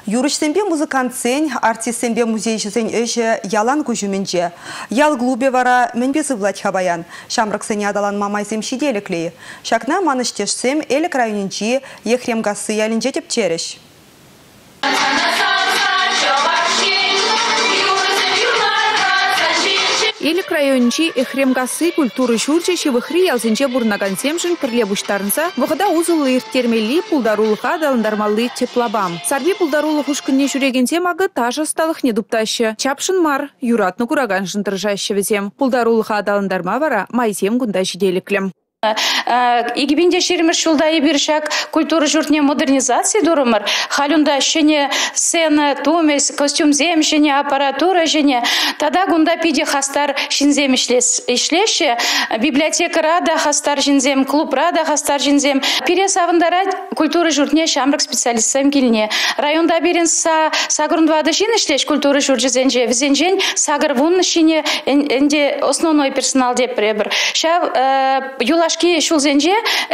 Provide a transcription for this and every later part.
Юрышсембе музыкантсен, артистсембе музейшісен өші ялан күжіменже. Ял клубе вара мінбесі Влад Хабаян. Шамрықсене адалан мамайсем шиделіклей. Шакна маныштешсем элік районинчи ехремгасы ялінже тепчеріш. Элік районинчи эхремгасы культуры шурчеші вихри ялзенче бурнаган семшін пірлебуштарынса вғыда узылы иртермелі пулдарулыға далындармалы теплабам. Сарби пулдарулық ұшкынне жүреген семагы тажы сталық не дупташы. Чапшын мар, юратны кураган жынтыржашы везем. Пулдарулыға далындарма вара майзем гунда жиделіклем. Игибинде шеримеш шулдай биршак культура журтне модернизации дурумар. Халюнда шене сцена, тумес, костюм зем, шене аппаратура, шене. Тада гунда пиде хастар шинзем ишлеше. Библиотека рада хастар шинзем, клуб рада хастар шинзем. Перес авандара культура журтне шамрак специалистсем килне. Районда берен сагрунвада шин ишлеш культура журтжезенже. Везенжен сагрвун шине энде основной персонал деп пребр. Ша юлаш шулзенже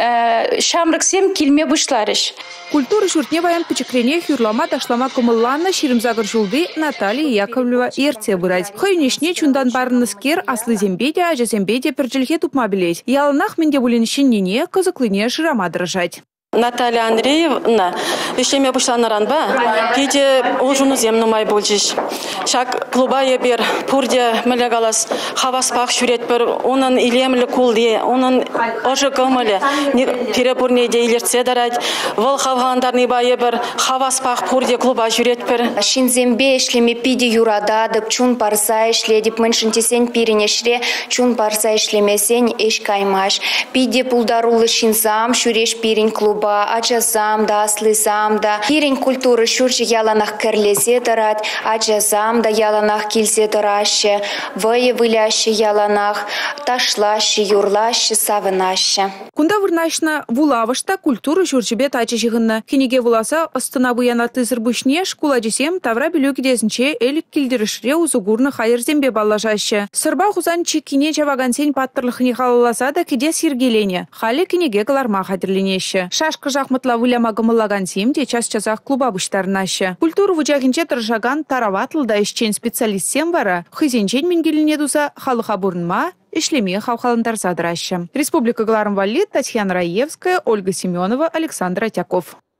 шамрыксем килме бушларыш. Культура журтне ваян пичеклене хюрлама ташлама кумылланна ширимзагыр жулды Наталья Яковлева ерте бырать. Хойнешне чундан барыныскер аслы зембеде, ажа зембеде перджельхе тупма билеть. Ялынах менде булиншиннине кызыклыне ширама дрожать. Наталья Андреевна, вещами бушланаран ба, пиде ужуну земну май болжиш. Шак клуба ебер, пурде мелегалас, хаваспах шурет бер, онын илемлі кулде, онын ожы кымылы, перепурне де илерце дарать, вол хавгандарны ба ебер, хаваспах пурде клуба шурет бер. Шинзембе ишлеме пиде юрададып, чун парса ишледіп, міншінтесен пиренешре, чун парса ишлемесен еш каймаш. Пиде пулдарулы шинзам, шуреш пирен клуб. Ачасам да, аслысам да. Пирень культуры шурчы яланах керлесе тарат, ачасам да яланах килсе тараще, вые выляще яланах, ташлаще, юрлаще, савынаще. Кунда вырнашна вулавышта культуры шурчыбе тачы жығынна. Кенеге вуласа астына буянаты зырбышне шкуладжесем тавра білөкі дезінче элік келдірішре узугурны хайырзембе баллажаще. Сырба хузан чекине чавагансен паттырлықыне халаласа да кеде сиргелене. Халі кенеге каларма хадерленеші. Шашқы жақмытла вылама гымыллаган семде час-часақ клуба бұштарынашы. Культуру вұжағынче тұржаган тараватлыда ішчен специалист вара, хызенчен менгеліне дұса халыға бұрынма, ишлеме хавхалындар задырашы. Республика Галарым Валит, Татьяна Раевская, Ольга Семенова, Александр Атяков.